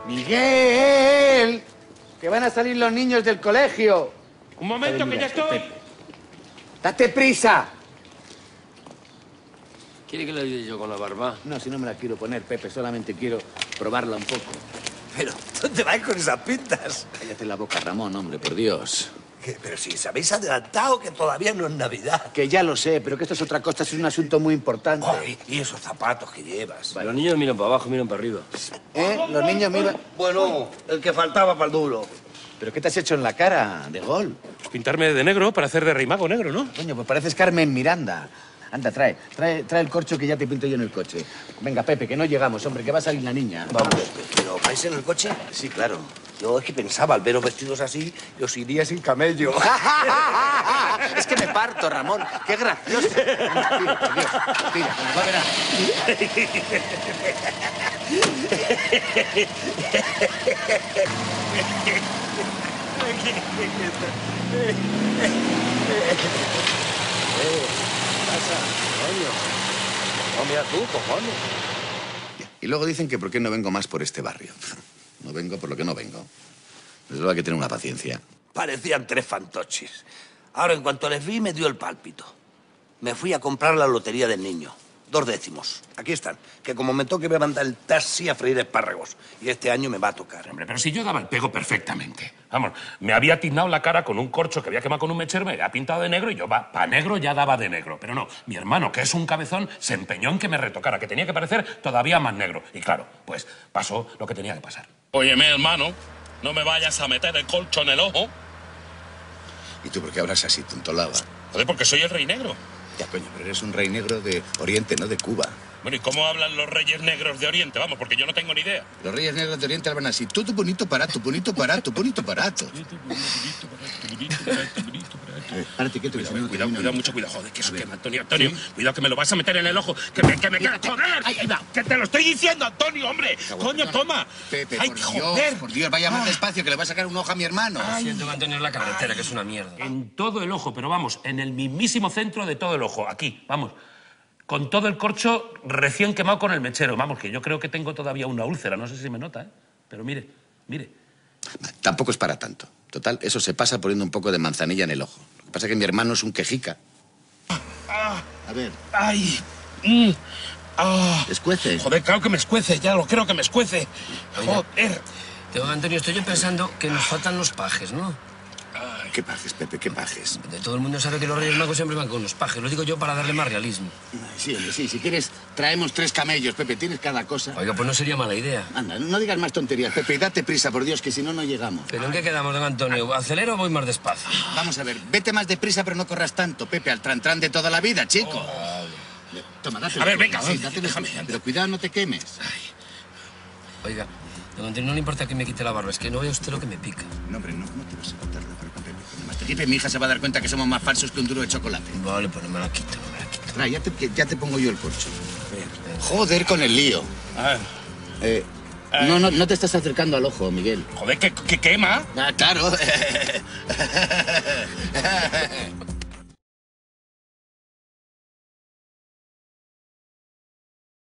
¡Miguel! ¡Que van a salir los niños del colegio! Un momento, que ya estoy. ¡Date prisa! ¿Quiere que le ayude yo con la barba? No, si no me la quiero poner, Pepe. Solamente quiero probarla un poco. Pero, ¿dónde vais con esas pintas? Cállate la boca, Ramón, hombre, por Dios. Pero si os habéis adelantado que todavía no es Navidad. Que ya lo sé, pero que esto es otra cosa, es un asunto muy importante. Joder, y esos zapatos que llevas. Los niños miran para abajo, miran para arriba. Los niños miran... Bueno, el que faltaba para el duro. ¿Pero qué te has hecho en la cara, de gol? Pintarme de negro para hacer de rey mago negro, ¿no? Coño, pues pareces Carmen Miranda. Anda, trae el corcho que ya te pinto yo en el coche. Venga, Pepe, que no llegamos, hombre, que va a salir la niña. Vamos, ¿pero vais en el coche? Sí, claro. Yo es que pensaba, al veros vestidos así, que os iría sin camello. Es que me parto, Ramón. Qué gracioso. Venga, tira, que nos va a ver No, mira tú, cojones. Y luego dicen que por qué no vengo más por este barrio. No vengo por lo que no vengo. Desde luego hay que tener una paciencia. Parecían tres fantoches. Ahora, en cuanto les vi, me dio el pálpito. Me fui a comprar la lotería del niño. 2 décimos. Aquí están. Que como me toque, me manda el taxi a freír espárragos. Y este año me va a tocar. Hombre, pero si yo daba el pego perfectamente. Vamos, me había tiznado la cara con un corcho que había quemado con un mechero, me había pintado de negro y yo, pa' negro ya daba de negro. Pero no, mi hermano, que es un cabezón, se empeñó en que me retocara, que tenía que parecer todavía más negro. Y claro, pues pasó lo que tenía que pasar. Óyeme, hermano, no me vayas a meter el corcho en el ojo. ¿Y tú por qué hablas así, tontolaba? Joder, porque soy el rey negro. Ya, coño, pero eres un rey negro de Oriente, no de Cuba. Bueno, ¿y cómo hablan los reyes negros de Oriente? Vamos, porque yo no tengo ni idea. Los reyes negros de Oriente hablan así. Tú bonito parato, bonito parato, bonito parato. Párate, quieto, que se me Cuidado, mucho cuidado. Joder, que eso quema, Antonio. Antonio, cuidado que me lo vas a meter en el ojo. Que me queda. ¡Joder! Ahí va. ¡Que te lo estoy diciendo, Antonio, hombre! ¡Coño, toma! Pepe, ¡Ay, joder! por Dios, vaya más despacio, que le va a sacar un ojo a mi hermano. Siento que Antonio es la carretera, que es una mierda. En todo el ojo, pero vamos, en el mismísimo centro de todo el ojo. Aquí, vamos. Con todo el corcho recién quemado con el mechero. Vamos, que yo creo que tengo todavía una úlcera. No sé si me nota, ¿eh? Pero mire. Tampoco es para tanto. Total, eso se pasa poniendo un poco de manzanilla en el ojo. Lo que pasa es que mi hermano es un quejica. A ver. ¡Ay! ¿Escuece? Joder, claro que me escuece, ya lo creo que me escuece. Joder. Antonio, estoy yo pensando que nos faltan los pajes, ¿no? ¿Qué pajes, Pepe? ¿Qué pajes? De todo el mundo sabe que los Reyes Magos siempre van con los pajes. Lo digo yo para darle más realismo. Sí, hombre, sí. Si quieres, traemos 3 camellos, Pepe. Tienes cada cosa. Oiga, pues no sería mala idea. Anda, no digas más tonterías, Pepe. Date prisa, por Dios, que si no, no llegamos. ¿Pero en qué quedamos, don Antonio? ¿Acelero o voy más despacio? Vamos a ver, vete más deprisa, pero no corras tanto, Pepe. Al trantrán de toda la vida, chico. Toma, dátelo. A ver, venga, Sí, sí, dátelo. déjame. Pero cuidado, no te quemes. Oiga, don Antonio, no le importa que me quite la barba. Es que no vea usted lo que me pica. No, hombre, no te vas a cortar la barba, Pepe. Cuando más te quite, mi hija se va a dar cuenta que somos más falsos que un duro de chocolate. Vale, pues no me la quito. Trae, ya te pongo yo el corcho. Joder con el lío. A ver. No te estás acercando al ojo, Miguel. Joder, que quema. Ah, claro.